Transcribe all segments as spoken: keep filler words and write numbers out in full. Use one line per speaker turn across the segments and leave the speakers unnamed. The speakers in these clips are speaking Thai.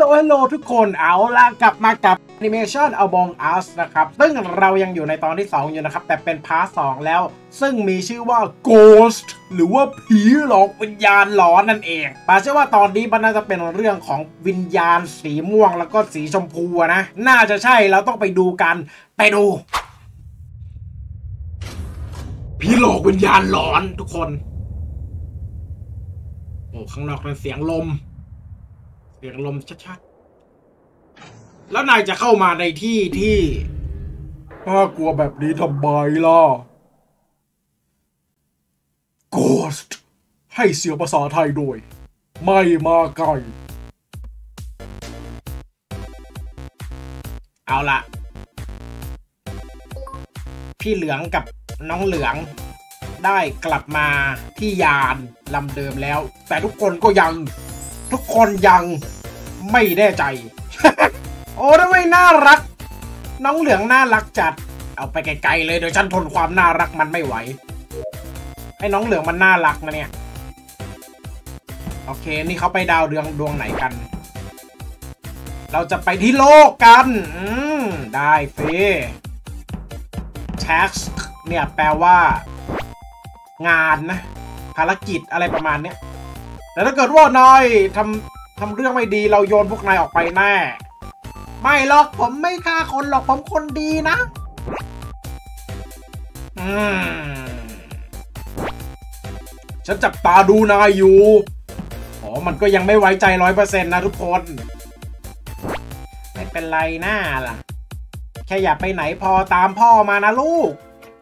โลฮัลโหลทุกคนเอาล่ะกลับมากับแอนิเมชัน Among Us นะครับซึ่งเรายังอยู่ในตอนที่สองอยู่นะครับแต่เป็นพาร์ทสองแล้วซึ่งมีชื่อว่า Ghost หรือว่าผีหลอกวิญญาณหลอนนั่นเองป่าเชื่อว่าตอนนี้มันน่าจะเป็นเรื่องของวิญญาณสีม่วงแล้วก็สีชมพูนะน่าจะใช่เราต้องไปดูกันไปดูผีหลอกวิญญาณหลอนทุกคนโอ้ข้างนอกเป็นเสียงลมเสียงลมชัดๆแล้วนายจะเข้ามาในที่ที่น่ากลัวแบบนี้ทำไมล่ะ Ghost ให้เสียงภาษาไทยโดยไม่มาไกลเอาล่ะพี่เหลืองกับน้องเหลืองได้กลับมาที่ยานลำเดิมแล้วแต่ทุกคนก็ยังทุกคนยังไม่แน่ใจ โอ้ทำไมน่ารักน้องเหลืองน่ารักจัดเอาไปไกลๆเลยเดี๋ยวฉันทนความน่ารักมันไม่ไหวไอ้น้องเหลืองมันน่ารักนะเนี่ยโอเคนี่เขาไปดาวเดือนดวงไหนกันเราจะไปที่โลกกันอืมได้สิtask เนี่ยแปลว่างานนะภารกิจอะไรประมาณเนี้ยแต่ถ้าเกิดว่านายทำทำเรื่องไม่ดีเราโยนพวกนายออกไปแน่ไม่หรอกผมไม่ฆ่าคนหรอกผมคนดีนะอืมฉันจับตาดูนายอยู่อ๋อมันก็ยังไม่ไว้ใจร้อยเปอร์เซ็นต์นะทุกคนไม่เป็นไรหน้าล่ะแค่อย่าไปไหนพอตามพ่อมานะลูก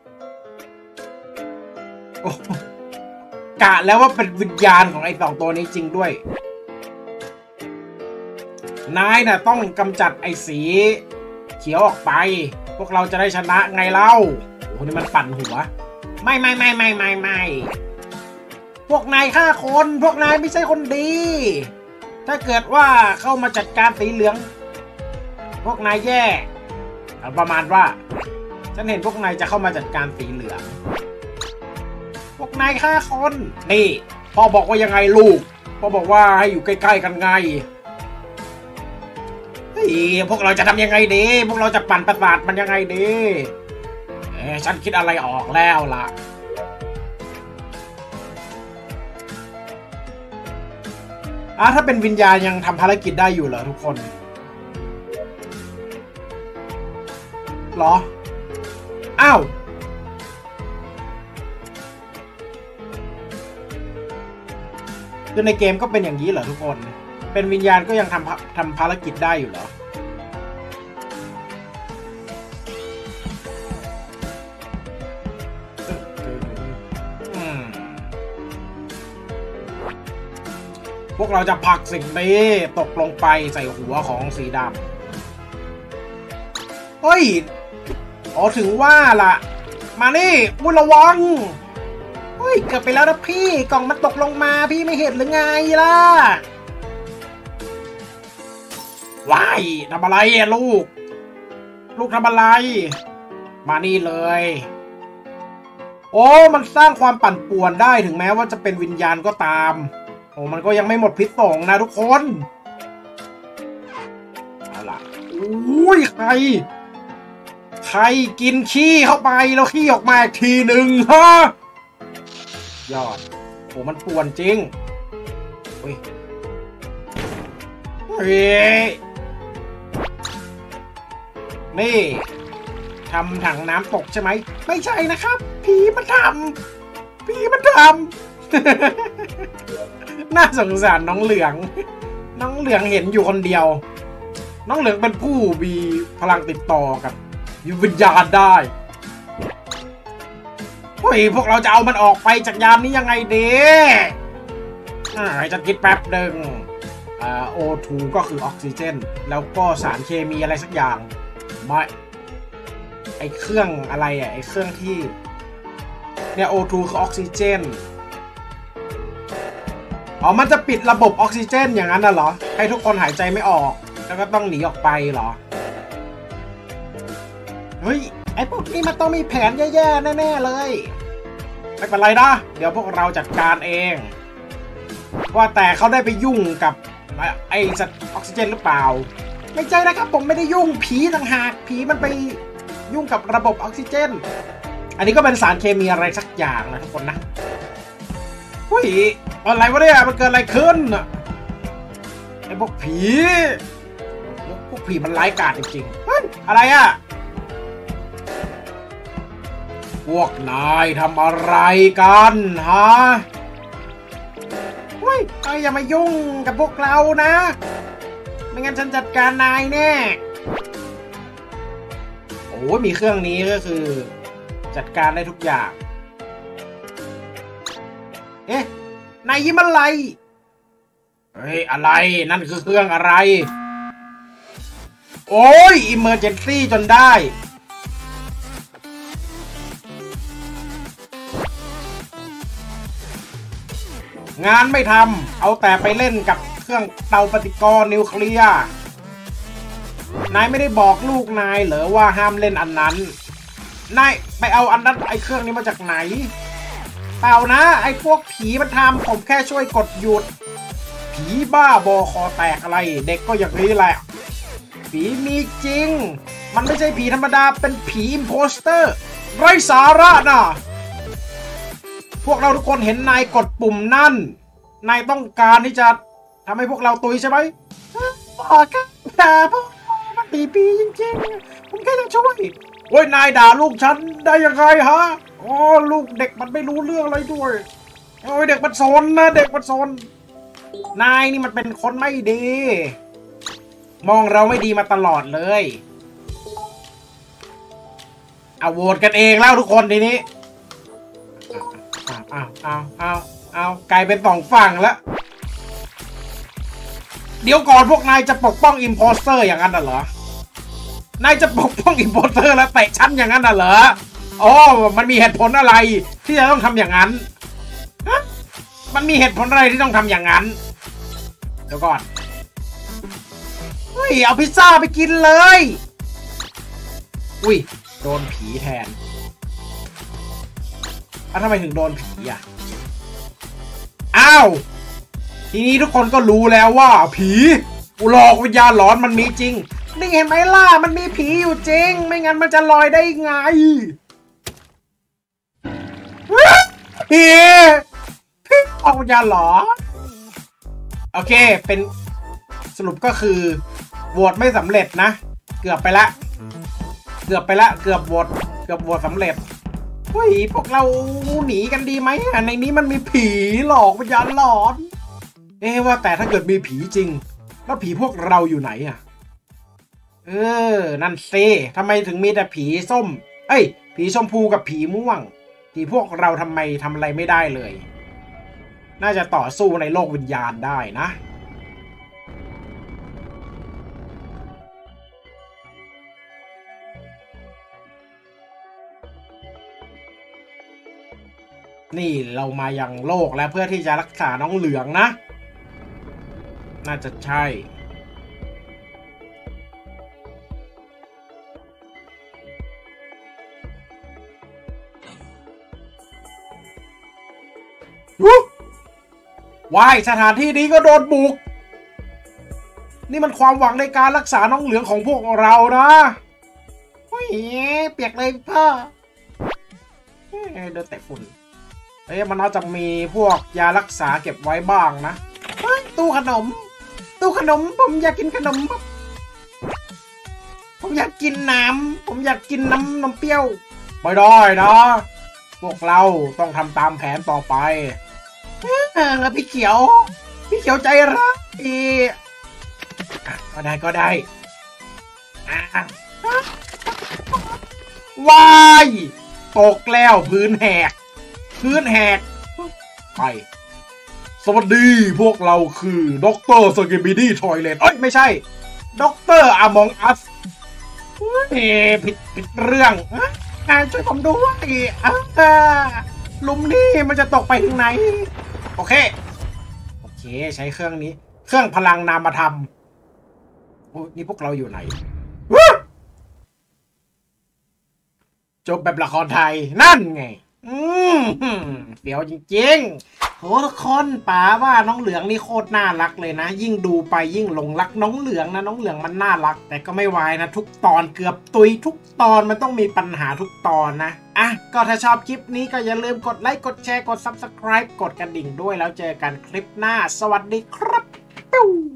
โอ้กะแล้วว่าเป็นวิญญาณของไอ้สองตัวนี้จริงด้วยนายน่ะต้องกำจัดไอ้สีเขียวออกไปพวกเราจะได้ชนะไงเล่าโอ้นี่มันปั่นหัวไม่ไม่ไม่ไม่ไม่ไม่พวกนายฆ่าคนพวกนายไม่ใช่คนดีถ้าเกิดว่าเข้ามาจัดการสีเหลืองพวกนายแย่ประมาณว่าฉันเห็นพวกนายจะเข้ามาจัดการสีเหลืองพวกนายฆ่าคนนี่พ่อบอกว่ายังไงลูกพ่อบอกว่าให้อยู่ใกล้ๆกันไงเฮ้ยพวกเราจะทำยังไงดีพวกเราจะปั่นประสาทมันยังไงดีเอ๊ะฉันคิดอะไรออกแล้วล่ะอ่ะถ้าเป็นวิญญาณยังทำภารกิจได้อยู่เหรอทุกคนหรออ้าวคือในเกมก็เป็นอย่างนี้เหรอทุกคนเป็นวิญญาณก็ยังทำทำภารกิจได้อยู่เหรอพวกเราจะผลักสิ่งนี้ตกลงไปใส่หัวของสีดำเฮ้ยอ๋อถึงว่าล่ะมานี่อุ้ยระวังเฮ้ยเกือบไปแล้วนะพี่กล่องมันตกลงมาพี่ไม่เห็นหรือไงล่ะว้ายทำอะไรอ่ะลูกลูกทำอะไรมานี่เลยโอ้มันสร้างความปั่นป่วนได้ถึงแม้ว่าจะเป็นวิญญาณก็ตามโอ้มันก็ยังไม่หมดพิษสงนะทุกคนเอาล่ะอุ้ยใครใครกินขี้เข้าไปแล้วขี้ออกมาอีกทีหนึ่งฮะยอดโอ้มันป่วนจริงเฮ้ยเฮ้ยนี่ทำถังน้ำตกใช่ไหมไม่ใช่นะครับผีมันทำผีมันทำน่าสงสารน้องเหลืองน้องเหลืองเห็นอยู่คนเดียวน้องเหลืองเป็นผู้มีพลังติดต่อกับวิญญาณได้เฮ้ยพวกเราจะเอามันออกไปจากยานนี้ยังไงดีอ่าจะคิดแป๊บหนึ่งอ่า โอ ทู ก็คือออกซิเจนแล้วก็สารเคมีอะไรสักอย่างไม่ไอเครื่องอะไรอ่ะไอเครื่องที่เนี่ย โอ ทู คือออกซิเจนอ๋อมันจะปิดระบบออกซิเจนอย่างนั้นน่ะเหรอให้ทุกคนหายใจไม่ออกแล้วก็ต้องหนีออกไปเหรอเฮ้ยไอ้พวกนี้มันต้องมีแผนแย่ๆแน่ๆเลยไม่เป็นไรนะเดี๋ยวพวกเราจัดการเองว่าแต่เขาได้ไปยุ่งกับไอสัตว์ออกซิเจนหรือเปล่าไม่ใช่นะครับผมไม่ได้ยุ่งผีต่างหากผีมันไปยุ่งกับระบบออกซิเจนอันนี้ก็เป็นสารเคมีอะไรสักอย่างนะทุกคนนะเฮ้ยอะไรวะเนี่ยมันเกิดอะไรขึ้นไอพวกผีพวกผีมันร้ายกาจจริงๆเฮ้ยอะไรอะพวกนายทำอะไรกันฮะเฮ้ยนายอย่ามายุ่งกับพวกเรานะไม่งั้นฉันจัดการนายแน่โอ้มีเครื่องนี้ก็คือจัดการได้ทุกอย่างเอ๊ะนายยิ้มอะไรเฮ้ยอะไรนั่นคือเครื่องอะไรโอ้ยอิมเมอร์เจนซี่จนได้งานไม่ทำเอาแต่ไปเล่นกับเครื่องเตาปฏิกรณ์นิวเคลียร์นายไม่ได้บอกลูกนายเหรอว่าห้ามเล่นอันนั้นนายไปเอาอันนั้นไอ้เครื่องนี้มาจากไหนเปล่านะไอ้พวกผีมันทำผมแค่ช่วยกดหยุดผีบ้าบอคอแตกอะไรเด็กก็อย่างนี้แหละผีมีจริงมันไม่ใช่ผีธรรมดาเป็นผีอิมโพสเตอร์ไร้สาระนะพวกเราทุกคนเห็นนายกดปุ่มนั่นนายต้องการที่จะทำให้พวกเราตุยใช่ไหมบอกกันแต่พวกมันผีผีจริงๆผมแค่จะช่วยโอ้ยนายด่าลูกฉันได้ยังไงฮะอ๋อลูกเด็กมันไม่รู้เรื่องอะไรด้วยโอ้ยเด็กมันโซนนะเด็กมันโซนนายนี่มันเป็นคนไม่ดีมองเราไม่ดีมาตลอดเลยเอาโหวตกันเองแล้วทุกคนทีนี้เอาเอาเอาเอากลายเป็นสองฝั่งแล้วเดี๋ยวก่อนพวกนายจะปกป้องอิมโพสเตอร์อย่างนั้นเหรอนายจะปกป้องอิมโพสเตอร์แล้วเตะชั้นอย่างนั้นเหรออ๋อมันมีเหตุผลอะไรที่จะต้องทำอย่างนั้นมันมีเหตุผลอะไรที่ต้องทำอย่างนั้นเดี๋ยวก่อนเฮ้ยเอาพิซซ่าไปกินเลยอุ้ยโดนผีแทนอ่ะทำไมถึงโดนผีอ่ะอ้าวทีนี้ทุกคนก็รู้แล้วว่าผีหลอกวิญญาณหลอนมันมีจริงนี่เห็นไหมล่ะมันมีผีอยู่จริงไม่งั้นมันจะลอยได้ไงผีผีหลอกวิญญาณหลอนโอเคเป็นสรุปก็คือโหวตไม่สำเร็จนะเกือบไปละเกือบไปละเกือบโหวตเกือบโหวตสำเร็จเฮ้ยพวกเราหนีกันดีไหมในนี้มันมีผีหลอกวิญญาณหลอนเอ๊ะว่าแต่ถ้าเกิดมีผีจริงแล้วผีพวกเราอยู่ไหนอ่ะเออนั่นเซ่ทำไมถึงมีแต่ผีส้มเอ้ยผีชมพูกับผีม่วงผีพวกเราทำไมทำอะไรไม่ได้เลยน่าจะต่อสู้ในโลกวิญญาณได้นะนี่เรามายังโลกแล้วเพื่อที่จะรักษาน้องเหลืองนะน่าจะใช่ว้ายสถานที่นี้ก็โดนบุกนี่มันความหวังในการรักษาน้องเหลืองของพวกเรานะโอ้ยเปียกเลยพ่อเดินแตะฝุ่นเฮ้ยมันน่าจะมีพวกยารักษาเก็บไว้บ้างนะตู้ขนมตู้ขนมผมอยากกินขนมผมอยากกินน้ำผมอยากกินน้ำนมเปรี้ยวไม่ได้นะพวกเราต้องทำตามแผนต่อไปพี่เขียวพี่เขียวใจร้ายก็ได้ก็ได้วายตกแล้วพื้นแหกพื้นแหกไปสวัสดีพวกเราคือด็อกเตอร์สกิบิดี้ทอยเลตเอ้ยไม่ใช่ด็อกเตอร์อมองอัสเฮ้ผิดผิดเรื่องช่วยผมด้วยหลุมนี้มันจะตกไปถึงไหนโอเคโอเคใช้เครื่องนี้เครื่องพลังนามธรรมโอ้นี่พวกเราอยู่ไหนจบแบบละครไทยนั่นไงอืมเดี๋ยวจริงๆโหทุกคนป๋าว่าน้องเหลืองนี่โคตรน่ารักเลยนะยิ่งดูไปยิ่งหลงรักน้องเหลืองนะน้องเหลืองมันน่ารักแต่ก็ไม่วายนะทุกตอนเกือบตุยทุกตอนมันต้องมีปัญหาทุกตอนนะอ่ะก็ถ้าชอบคลิปนี้ก็อย่าลืมกดไลค์กดแชร์กด ซับสไครบ์ กดกระดิ่งด้วยแล้วเจอกันคลิปหน้าสวัสดีครับ